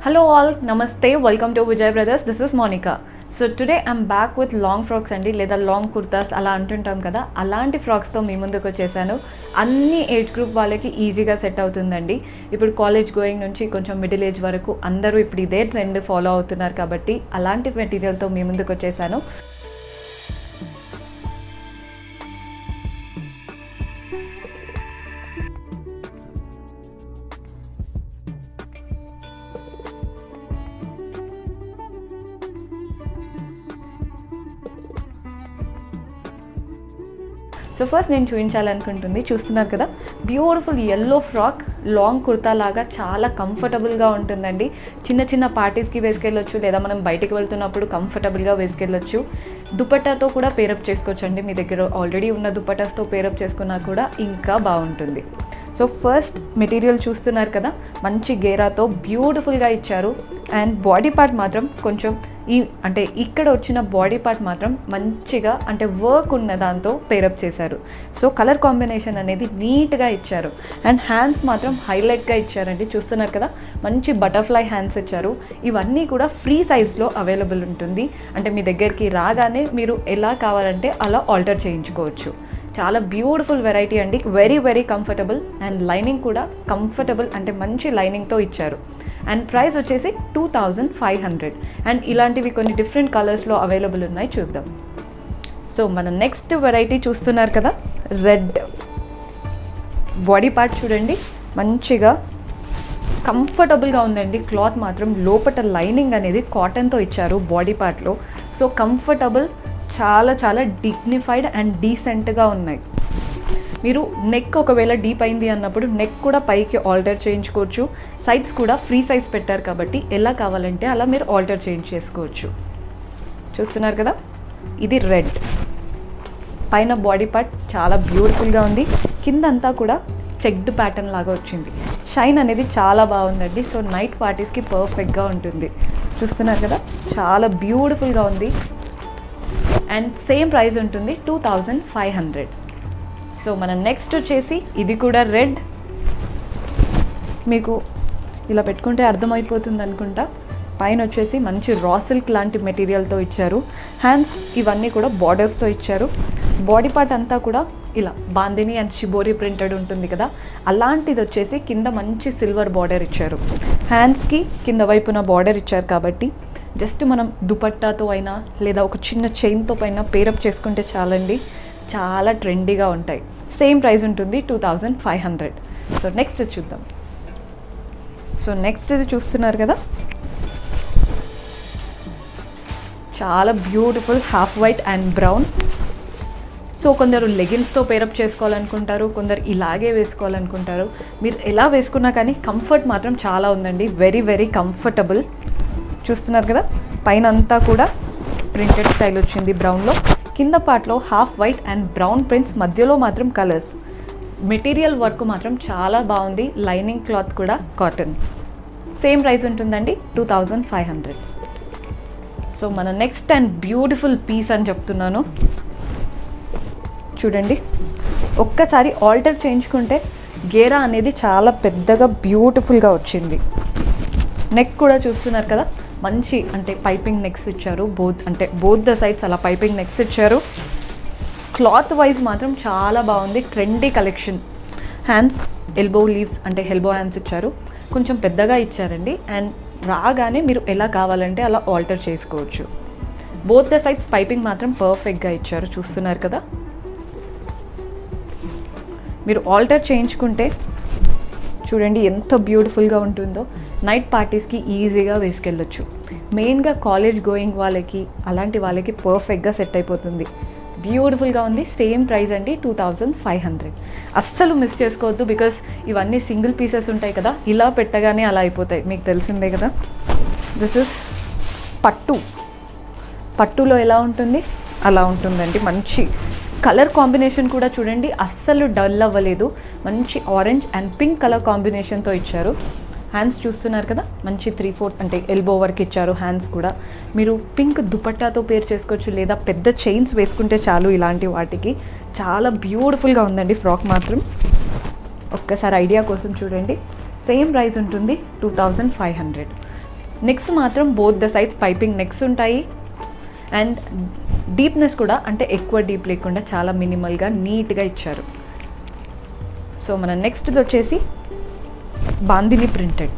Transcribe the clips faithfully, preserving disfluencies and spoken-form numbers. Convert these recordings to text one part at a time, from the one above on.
Hello all, namaste, welcome to Vijay Brothers. This is Monica. So today I'm back with long frocks andi leda long kurtas ala antuntam kada alanti frocks tho mee munduku vachesanu anni age group వాళ్ళకి ఈజీగా set అవుతుందండి. ఇప్పుడు college going నుంచి కొంచెం middle age వరకు అందరూ ఇప్పుడు ఇదే ట్రెండ్ ఫాలో అవుతున్నారు కాబట్టి అలాంటి మెటీరియల్ తో మీ ముందుకు వచ్చేసాను. సో ఫస్ట్ నేను చూపించాలనుకుంటుంది చూస్తున్నారు కదా beautiful yellow frock long kurta లాగా చాలా కంఫర్టబుల్గా ఉంటుందండి. చిన్న చిన్న పార్టీస్కి వేసుకెళ్ళొచ్చు లేదా మనం బయటికి వెళ్తున్నప్పుడు కంఫర్టబుల్గా వేసుకెళ్ళొచ్చు. దుపట్టాతో కూడా పేరప్ చేసుకోవచ్చండి. మీ దగ్గర ఆల్రెడీ ఉన్న దుపట్టాస్తో పేరప్ చేసుకున్నా కూడా ఇంకా బాగుంటుంది. సో ఫస్ట్ మెటీరియల్ చూస్తున్నారు కదా మంచి గేరాతో బ్యూటిఫుల్గా ఇచ్చారు. అండ్ బాడీ పార్ట్ మాత్రం కొంచెం ఈ అంటే ఇక్కడ వచ్చిన బాడీ పార్ట్ మాత్రం మంచిగా అంటే వర్క్ ఉన్న దాంతో పేరప్ చేశారు. సో కలర్ కాంబినేషన్ అనేది నీట్గా ఇచ్చారు. అండ్ హ్యాండ్స్ మాత్రం హైలైట్గా ఇచ్చారండి. చూస్తున్నారు కదా మంచి బటర్ఫ్లై హ్యాండ్స్ ఇచ్చారు. ఇవన్నీ కూడా ఫ్రీ సైజ్లో అవైలబుల్ ఉంటుంది. అంటే మీ దగ్గరికి రాగానే మీరు ఎలా కావాలంటే అలా ఆల్టర్ చేయించుకోవచ్చు. చాలా బ్యూటిఫుల్ వెరైటీ అండి. Very very comfortable and lining కూడా కంఫర్టబుల్ అంటే మంచి లైనింగ్తో ఇచ్చారు. అండ్ ప్రైస్ వచ్చేసి two thousand five hundred and ఇలాంటివి కొన్ని డిఫరెంట్ కలర్స్లో అవైలబుల్ ఉన్నాయి, చూద్దాం. సో మన నెక్స్ట్ వెరైటీ చూస్తున్నారు కదా రెడ్ బాడీ పార్ట్ చూడండి మంచిగా కంఫర్టబుల్గా ఉందండి. క్లాత్ మాత్రం లోపల లైనింగ్ అనేది కాటన్తో ఇచ్చారు బాడీ పార్ట్లో. సో కంఫర్టబుల్ చాలా చాలా డిగ్నిఫైడ్ అండ్ డీసెంట్గా ఉన్నాయి. మీరు నెక్ ఒకవేళ డీప్ అయింది అన్నప్పుడు నెక్ కూడా పైకి ఆల్టర్ చేయించుకోవచ్చు. సైడ్స్ కూడా ఫ్రీ సైజ్ పెట్టారు కాబట్టి ఎలా కావాలంటే అలా మీరు ఆల్టర్ చేంజ్ చేసుకోవచ్చు. చూస్తున్నారు కదా ఇది రెడ్ పైన బాడీ పార్ట్ చాలా బ్యూటిఫుల్గా ఉంది. కిందంతా కూడా చెక్డ్ ప్యాటర్న్ లాగా వచ్చింది. షైన్ అనేది చాలా బాగుందండి. సో నైట్ పార్టీస్కి పర్ఫెక్ట్గా ఉంటుంది. చూస్తున్నారు కదా చాలా బ్యూటిఫుల్గా ఉంది. అండ్ సేమ్ ప్రైస్ ఉంటుంది two thousand five hundred. So మన నెక్స్ట్ వచ్చేసి ఇది కూడా రెడ్. మీకు ఇలా పెట్టుకుంటే అర్థమైపోతుంది అనుకుంటా. పైన వచ్చేసి మంచి రా సిల్క్ లాంటి మెటీరియల్తో ఇచ్చారు. హ్యాండ్స్ ఇవన్నీ కూడా బార్డర్స్తో ఇచ్చారు. బాడీ పార్ట్ అంతా కూడా ఇలా బాందిని అండ్ షిబోరి ప్రింటెడ్ ఉంటుంది కదా అలాంటిది వచ్చేసి కింద మంచి సిల్వర్ బార్డర్ ఇచ్చారు. హ్యాండ్స్కి కింద వైపున బార్డర్ ఇచ్చారు కాబట్టి జస్ట్ మనం దుపట్టాతో అయినా లేదా ఒక చిన్న చైన్తో పైన పేరప్ చేసుకుంటే చాలండి, చాలా ట్రెండీగా ఉంటాయి. సేమ్ ప్రైస్ ఉంటుంది two thousand five hundred. So next చూద్దాం. సో నెక్స్ట్ ఇది చూస్తున్నారు కదా చాలా beautiful half white and brown. So కొందరు లెగిన్స్తో పేరప్ చేసుకోవాలనుకుంటారు, కొందరు ఇలాగే వేసుకోవాలనుకుంటారు. మీరు ఎలా వేసుకున్నా కానీ కంఫర్ట్ మాత్రం చాలా ఉందండి. Very very comfortable. చూస్తున్నారు కదా పైన అంతా కూడా ప్రింటెడ్ స్టైల్ వచ్చింది బ్రౌన్లో. కింద పార్ట్లో half white and brown prints, మధ్యలో మాత్రం కలర్స్. మెటీరియల్ వర్క్ మాత్రం చాలా బాగుంది. లైనింగ్ క్లాత్ కూడా కాటన్. సేమ్ ప్రైస్ ఉంటుందండి two thousand five hundred. So మన నెక్స్ట్ అండ్ బ్యూటిఫుల్ పీస్ అని చెప్తున్నాను చూడండి. ఒక్కసారి ఆల్టర్ చేయించుకుంటే గేరా అనేది చాలా పెద్దగా బ్యూటిఫుల్గా వచ్చింది. నెక్ కూడా చూస్తున్నారు కదా మంచి అంటే పైపింగ్ నెక్స్ ఇచ్చారు. బోత్ అంటే బోత్ ద సైడ్స్ అలా పైపింగ్ నెక్స్ ఇచ్చారు. క్లాత్ వైజ్ మాత్రం చాలా బాగుంది. Trendy collection. Hands elbow leaves అంటే ఎల్బో హ్యాండ్స్ ఇచ్చారు. కొంచెం పెద్దగా ఇచ్చారండి. అండ్ రాగానే మీరు ఎలా కావాలంటే అలా ఆల్టర్ చేసుకోవచ్చు. బోత్ ద సైడ్స్ పైపింగ్ మాత్రం పర్ఫెక్ట్గా ఇచ్చారు. చూస్తున్నారు కదా మీరు ఆల్టర్ చేయించుకుంటే చూడండి ఎంత బ్యూటిఫుల్గా ఉంటుందో. నైట్ పార్టీస్కి ఈజీగా వేసుకెళ్ళొచ్చు. మెయిన్గా కాలేజ్ గోయింగ్ వాళ్ళకి అలాంటి వాళ్ళకి పర్ఫెక్ట్గా సెట్ అయిపోతుంది. బ్యూటిఫుల్గా ఉంది. సేమ్ ప్రైస్ అండి టూ థౌజండ్ ఫైవ్ హండ్రెడ్. అస్సలు మిస్ చేసుకోవద్దు. బికాస్ ఇవన్నీ సింగిల్ పీసెస్ ఉంటాయి కదా, ఇలా పెట్టగానే అలా అయిపోతాయి, మీకు తెలిసిందే కదా. దిస్ ఇస్ పట్టు. పట్టులో ఎలా ఉంటుంది అలా ఉంటుందండి. మంచి కలర్ కాంబినేషన్ కూడా చూడండి అస్సలు డల్ అవ్వలేదు. మంచి ఆరెంజ్ అండ్ పింక్ కలర్ కాంబినేషన్తో ఇచ్చారు. హ్యాండ్స్ చూస్తున్నారు కదా మంచి త్రీ ఫోర్త్ అంటే ఎల్బో వర్క్ ఇచ్చారు. హ్యాండ్స్ కూడా మీరు పింక్ దుపట్టాతో పేర్ చేసుకోవచ్చు లేదా పెద్ద చైన్స్ వేసుకుంటే చాలు. ఇలాంటి వాటికి చాలా బ్యూటిఫుల్గా ఉందండి ఫ్రాక్ మాత్రం. ఒక్కసారి ఐడియా కోసం చూడండి. సేమ్ ప్రైస్ ఉంటుంది two thousand five hundred. Necks మాత్రం both the sides piping necks ఉంటాయి. అండ్ డీప్నెస్ కూడా అంటే ఎక్కువ డీప్ లేకుండా చాలా మినిమల్గా నీట్గా ఇచ్చారు. సో మన నెక్స్ట్ది వచ్చేసి బాందిని ప్రింటెడ్,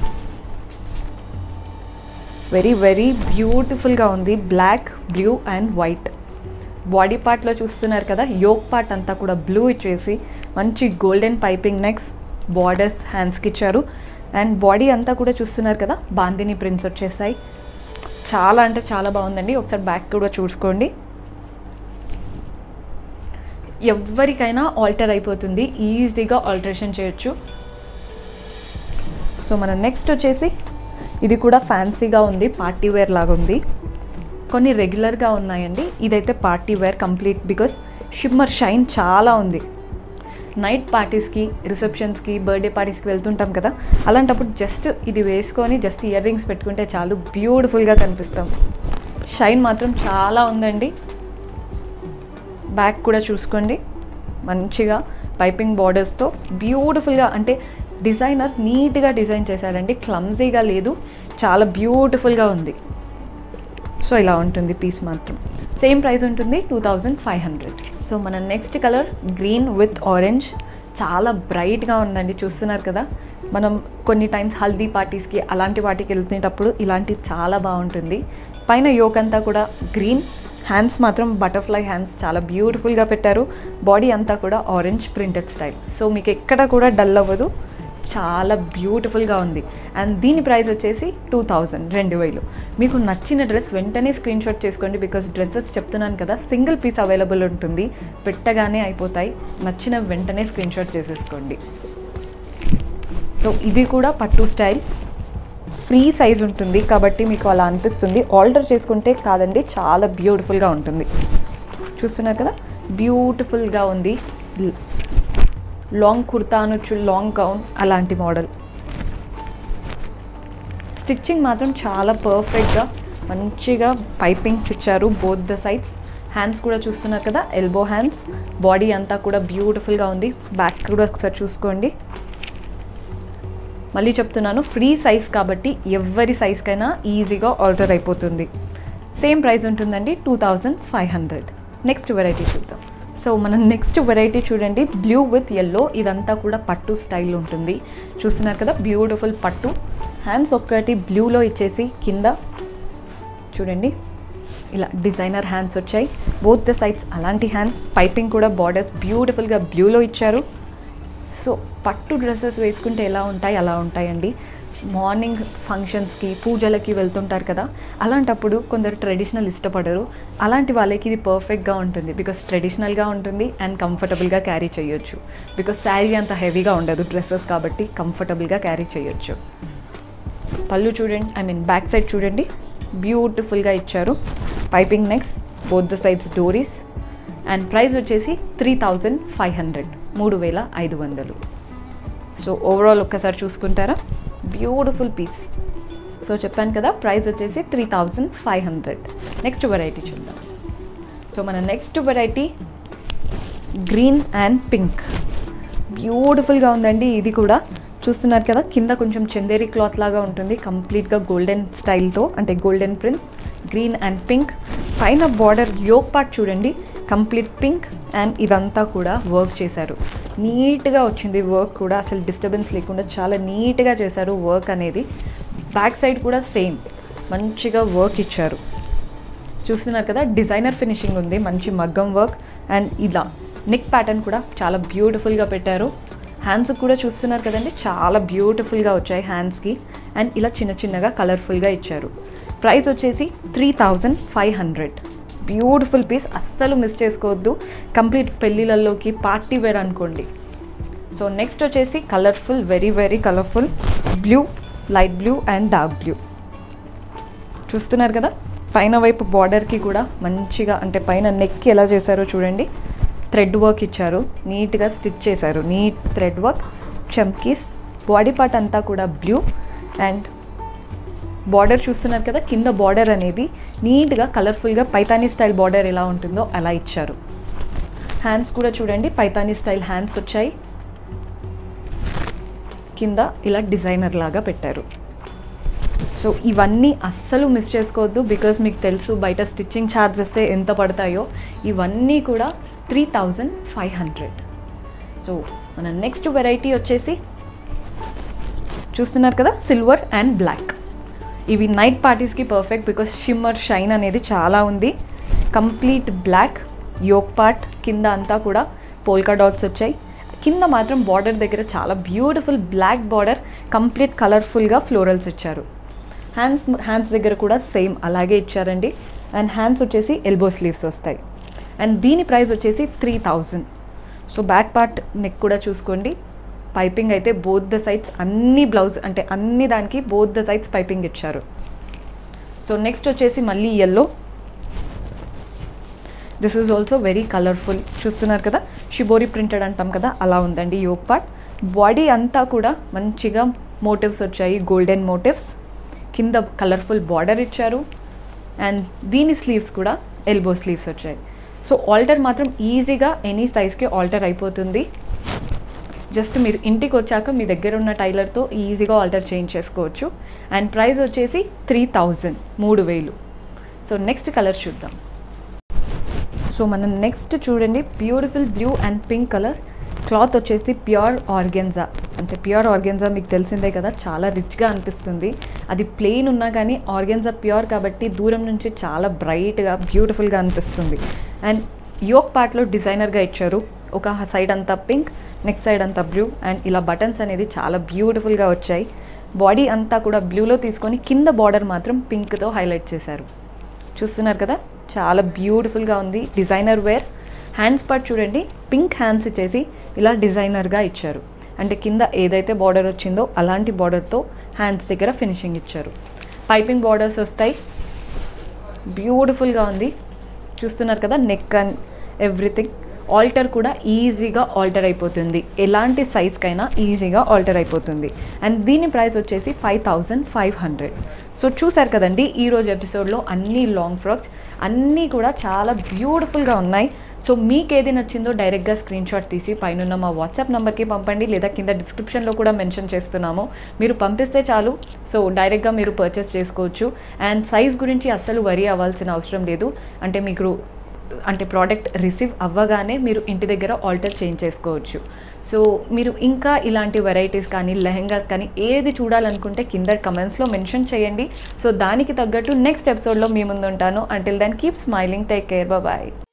వెరీ వెరీ బ్యూటిఫుల్గా ఉంది. Black, blue and white. Body పార్ట్లో చూస్తున్నారు కదా, యోక్ పార్ట్ అంతా కూడా బ్లూ ఇచ్చేసి మంచి గోల్డెన్ పైపింగ్ నెక్స్, బార్డర్స్ హ్యాండ్స్కి ఇచ్చారు. అండ్ బాడీ అంతా కూడా చూస్తున్నారు కదా, బాందిని ప్రింట్స్ వచ్చేసాయి. చాలా అంటే చాలా బాగుందండి. ఒకసారి బ్యాక్ కూడా చూసుకోండి. ఎవరికైనా ఆల్టర్ అయిపోతుంది, ఈజీగా ఆల్టరేషన్ చేయొచ్చు. సో మన నెక్స్ట్ వచ్చేసి ఇది కూడా ఫ్యాన్సీగా ఉంది, పార్టీ వేర్ లాగా ఉంది. కొన్ని రెగ్యులర్గా ఉన్నాయండి, ఇదైతే party wear complete because shimmer shine చాలా ఉంది. నైట్ పార్టీస్కి, రిసెప్షన్స్కి, బర్త్డే పార్టీస్కి వెళ్తుంటాం కదా, అలాంటప్పుడు జస్ట్ ఇది వేసుకొని జస్ట్ ఇయర్ రింగ్స్ పెట్టుకుంటే చాలు, బ్యూటిఫుల్గా కనిపిస్తాం. షైన్ మాత్రం చాలా ఉందండి. బ్యాక్ కూడా చూసుకోండి, మంచిగా పైపింగ్ బార్డర్స్తో బ్యూటిఫుల్గా, అంటే డిజైనర్ నీట్గా డిజైన్ చేశాడండి, క్లమ్జీగా లేదు, చాలా బ్యూటిఫుల్గా ఉంది. సో ఇలా ఉంటుంది పీస్ మాత్రం. సేమ్ ప్రైస్ ఉంటుంది two thousand five hundred. So మన next colour green with orange, చాలా బ్రైట్గా ఉందండి. చూస్తున్నారు కదా, మనం కొన్ని టైమ్స్ హల్దీ పార్టీస్కి అలాంటి వాటికి వెళ్తున్నప్పుడు ఇలాంటివి చాలా బాగుంటుంది. పైన యోక్ అంతా కూడా గ్రీన్, హ్యాండ్స్ మాత్రం బటర్ఫ్లై హ్యాండ్స్ చాలా బ్యూటిఫుల్గా పెట్టారు. బాడీ అంతా కూడా ఆరెంజ్ ప్రింటెడ్ స్టైల్. సో మీకు ఎక్కడ కూడా డల్ అవ్వదు, చాలా బ్యూటిఫుల్గా ఉంది. అండ్ దీని ప్రైస్ వచ్చేసి టూ థౌజండ్ రెండు వేలు. మీకు నచ్చిన డ్రెస్ వెంటనే స్క్రీన్ షాట్ చేసుకోండి, బికాస్ డ్రెస్సెస్ చెప్తున్నాను కదా సింగిల్ పీస్ అవైలబుల్ ఉంటుంది, పెట్టగానే అయిపోతాయి. నచ్చిన వెంటనే స్క్రీన్ షాట్ చేసేసుకోండి. సో ఇది కూడా పట్టు స్టైల్, ఫ్రీ సైజ్ ఉంటుంది కాబట్టి మీకు అలా అనిపిస్తుంది, ఆల్టర్ చేసుకుంటే కాదండి, చాలా బ్యూటిఫుల్గా ఉంటుంది. చూస్తున్నారు కదా, బ్యూటిఫుల్గా ఉంది. లాంగ్ కుర్తా అనొచ్చు, లాంగ్ గౌన్ అలాంటి మోడల్. స్టిచ్చింగ్ మాత్రం చాలా పర్ఫెక్ట్గా మంచిగా పైపింగ్స్ ఇచ్చారు బోత్ ద సైడ్స్. హ్యాండ్స్ కూడా చూస్తున్నారు కదా, ఎల్బో హ్యాండ్స్. బాడీ అంతా కూడా బ్యూటిఫుల్గా ఉంది. బ్యాక్ కూడా ఒకసారి చూసుకోండి. మళ్ళీ చెప్తున్నాను, ఫ్రీ సైజ్ కాబట్టి ఎవరి సైజ్కైనా ఈజీగా ఆల్టర్ అయిపోతుంది. సేమ్ ప్రైస్ ఉంటుందండి two thousand five hundred. Next variety చూద్దాం. సో మనం నెక్స్ట్ వెరైటీ చూడండి, బ్లూ విత్ ఎల్లో. ఇదంతా కూడా పట్టు స్టైల్ ఉంటుంది. చూస్తున్నారు కదా, బ్యూటిఫుల్ పట్టు. హ్యాండ్స్ ఒక్కటి బ్లూలో ఇచ్చేసి కింద చూడండి ఇలా డిజైనర్ హ్యాండ్స్ వచ్చాయి. బోత్ ద సైడ్స్ అలాంటి హ్యాండ్స్. పైపింగ్ కూడా బార్డర్స్ బ్యూటిఫుల్గా బ్లూలో ఇచ్చారు. సో పట్టు డ్రెస్సెస్ వేసుకుంటే ఎలా ఉంటాయి అలా ఉంటాయండి. మార్నింగ్ ఫంక్షన్స్కి, పూజలకి వెళ్తుంటారు కదా, అలాంటప్పుడు కొందరు ట్రెడిషనల్ ఇష్టపడరు. అలాంటి వాళ్ళకి ఇది పర్ఫెక్ట్గా ఉంటుంది, బికాస్ ట్రెడిషనల్గా ఉంటుంది అండ్ కంఫర్టబుల్గా క్యారీ చేయొచ్చు. బికాస్ శారీ అంత హెవీగా ఉండదు డ్రెస్సెస్ కాబట్టి కంఫర్టబుల్గా క్యారీ చేయొచ్చు. పళ్ళు చూడండి, ఐ మీన్ బ్యాక్ సైడ్ చూడండి, బ్యూటిఫుల్గా ఇచ్చారు. Piping necks, both the sides డోరీస్. అండ్ ప్రైస్ వచ్చేసి త్రీ థౌజండ్ ఫైవ్ హండ్రెడ్ మూడు వేల ఐదు వందలు. సో ఓవరాల్ ఒక్కసారి చూసుకుంటారా, బ్యూటిఫుల్ పీస్. సో చెప్పాను కదా, ప్రైస్ వచ్చేసి three thousand five hundred. Next variety చూద్దాం. సో మన next variety green and pink, బ్యూటిఫుల్గా ఉందండి. ఇది కూడా చూస్తున్నారు కదా, కింద కొంచెం చందేరి క్లాత్ లాగా ఉంటుంది, కంప్లీట్గా గోల్డెన్ స్టైల్తో, అంటే golden prints. Green and pink. పైన బార్డర్ యోక్ పార్ట్ చూడండి, కంప్లీట్ పింక్. అండ్ ఇదంతా కూడా వర్క్ చేశారు, నీట్గా వచ్చింది వర్క్ కూడా, అసలు డిస్టర్బెన్స్ లేకుండా చాలా నీట్గా చేశారు వర్క్ అనేది. బ్యాక్ సైడ్ కూడా సేమ్ మంచిగా వర్క్ ఇచ్చారు. చూస్తున్నారు కదా, డిజైనర్ ఫినిషింగ్ ఉంది, మంచి మగ్గం వర్క్. అండ్ ఇలా నెక్ ప్యాటర్న్ కూడా చాలా బ్యూటిఫుల్గా పెట్టారు. హ్యాండ్స్ కూడా చూస్తున్నారు కదండి, చాలా బ్యూటిఫుల్గా వచ్చాయి హ్యాండ్స్కి. అండ్ ఇలా చిన్న చిన్నగా కలర్ఫుల్గా ఇచ్చారు. ప్రైస్ వచ్చేసి three thousand five hundred. Beautiful piece, అస్సలు మిస్ చేసుకోవద్దు. కంప్లీట్ పెళ్ళిళ్ళలోకి పార్టీ వేర్ అనుకోండి. సో నెక్స్ట్ వచ్చేసి colourful, very very colourful blue, light blue and dark blue. చూస్తున్నారు కదా, పైన వైపు బార్డర్కి కూడా మంచిగా, అంటే పైన నెక్కి ఎలా చేశారో చూడండి, థ్రెడ్ వర్క్ ఇచ్చారు, నీట్గా స్టిచ్ చేశారు, నీట్ థ్రెడ్ వర్క్, చమ్కీస్. బాడీ పార్ట్ అంతా కూడా బ్లూ. అండ్ బార్డర్ చూస్తున్నారు కదా, కింద బార్డర్ అనేది నీట్గా కలర్ఫుల్గా పైతానీ స్టైల్ బార్డర్ ఎలా ఉంటుందో అలా ఇచ్చారు. హ్యాండ్స్ కూడా చూడండి, పైతానీ స్టైల్ హ్యాండ్స్ వచ్చాయి, కింద ఇలా డిజైనర్ లాగా పెట్టారు. సో ఇవన్నీ అస్సలు మిస్ చేసుకోవద్దు, బికాజ్ మీకు తెలుసు బయట స్టిచ్చింగ్ ఛార్జెస్ ఎంత పడతాయో. ఇవన్నీ కూడా three thousand five hundred. So మన నెక్స్ట్ వెరైటీ వచ్చేసి చూస్తున్నారు కదా, సిల్వర్ అండ్ బ్లాక్. ఇవి నైట్ పార్టీస్కి పర్ఫెక్ట్, బికాస్ షిమ్మర్ షైన్ అనేది చాలా ఉంది. కంప్లీట్ బ్లాక్ యోక్ పార్ట్, కింద అంతా కూడా పోల్కా డాట్స్ వచ్చాయి. కింద మాత్రం బార్డర్ దగ్గర చాలా బ్యూటిఫుల్ బ్లాక్ బార్డర్, కంప్లీట్ కలర్ఫుల్గా ఫ్లోరల్స్ ఇచ్చారు. హ్యాండ్స్ హ్యాండ్స్ దగ్గర కూడా సేమ్ అలాగే ఇచ్చారండి. అండ్ హ్యాండ్స్ వచ్చేసి ఎల్బో స్లీవ్స్ వస్తాయి. అండ్ దీని ప్రైస్ వచ్చేసి three thousand. So back part neck కూడా చూసుకోండి, పైపింగ్ అయితే బోత్ ద సైడ్స్, అన్ని బ్లౌజ్ అంటే అన్ని దానికి బోత్ ద సైడ్స్ పైపింగ్ ఇచ్చారు. సో నెక్స్ట్ వచ్చేసి మళ్ళీ yellow. This is also very colourful. చూస్తున్నారు కదా, షిబోరి ప్రింటెడ్ అంటాం కదా, అలా ఉందండి యోక్ పార్ట్. బాడీ అంతా కూడా మంచిగా మోటివ్స్ వచ్చాయి, గోల్డెన్ మోటివ్స్. కింద కలర్ఫుల్ బార్డర్ ఇచ్చారు. అండ్ దీని స్లీవ్స్ కూడా ఎల్బో స్లీవ్స్ వచ్చాయి. సో ఆల్టర్ మాత్రం ఈజీగా ఎనీ సైజ్కి ఆల్టర్ అయిపోతుంది. జస్ట్ మీరు ఇంటికి వచ్చాక మీ దగ్గర ఉన్న టైలర్తో ఈజీగా ఆల్టర్ చేంజ్ చేసుకోవచ్చు. అండ్ ప్రైస్ వచ్చేసి త్రీ థౌజండ్, మూడు వేలు. సో నెక్స్ట్ కలర్ చూద్దాం. సో మనం నెక్స్ట్ చూడండి, beautiful blue and pink colour. Cloth వచ్చేసి ప్యూర్ ఆర్గెన్జా. అంటే ప్యూర్ ఆర్గెన్జా మీకు తెలిసిందే కదా, చాలా రిచ్గా అనిపిస్తుంది. అది ప్లెయిన్ ఉన్నా కానీ ఆర్గెన్జా ప్యూర్ కాబట్టి దూరం నుంచి చాలా బ్రైట్గా బ్యూటిఫుల్గా అనిపిస్తుంది. అండ్ యోక్ పార్ట్లో డిజైనర్గా ఇచ్చారు. ఒక సైడ్ అంతా పింక్, నెక్స్ట్ సైడ్ అంతా బ్లూ. అండ్ ఇలా బటన్స్ అనేది చాలా బ్యూటిఫుల్గా వచ్చాయి. బాడీ అంతా కూడా బ్లూలో తీసుకొని కింద బార్డర్ మాత్రం పింక్తో హైలైట్ చేశారు. చూస్తున్నారు కదా, చాలా బ్యూటిఫుల్గా ఉంది. Designer wear. హ్యాండ్స్ పార్ట్ చూడండి, పింక్ హ్యాండ్స్ ఇచ్చేసి ఇలా డిజైనర్గా ఇచ్చారు. అంటే కింద ఏదైతే బార్డర్ వచ్చిందో అలాంటి బార్డర్తో హ్యాండ్స్ దగ్గర ఫినిషింగ్ ఇచ్చారు. పైపింగ్ బార్డర్స్ వస్తాయి. బ్యూటిఫుల్గా ఉంది. చూస్తున్నారు కదా, నెక్ అండ్ ఎవ్రీథింగ్. ఆల్టర్ కూడా ఈజీగా ఆల్టర్ అయిపోతుంది, ఎలాంటి సైజ్కైనా ఈజీగా ఆల్టర్ అయిపోతుంది. అండ్ దీని ప్రైస్ వచ్చేసి five thousand five hundred. So చూసారు కదండి, ఈరోజు ఎపిసోడ్లో అన్ని లాంగ్ ఫ్రాక్స్ అన్నీ కూడా చాలా బ్యూటిఫుల్గా ఉన్నాయి. సో మీకు ఏది నచ్చిందో డైరెక్ట్గా స్క్రీన్ షాట్ తీసి పైన మా వాట్సాప్ నెంబర్కి పంపండి, లేదా కింద డిస్క్రిప్షన్లో కూడా మెన్షన్ చేస్తున్నాము. మీరు పంపిస్తే చాలు, సో డైరెక్ట్గా మీరు పర్చేస్ చేసుకోవచ్చు. అండ్ సైజ్ గురించి అస్సలు వరీ అవ్వాల్సిన అవసరం లేదు. అంటే మీకు అంటే ప్రోడక్ట్ రిసీవ్ అవ్వగానే మీరు ఇంటి దగ్గర ఆల్టర్ చేంజ్ చేసుకోవచ్చు. సో మీరు ఇంకా ఇలాంటి వెరైటీస్ కానీ లెహెంగాస్ కానీ ఏది చూడాలనుకుంటే కింద కమెంట్స్లో మెన్షన్ చేయండి. సో దానికి తగ్గట్టు నెక్స్ట్ ఎపిసోడ్లో మీ ముందు ఉంటాను. Until then keep smiling, take care, bye.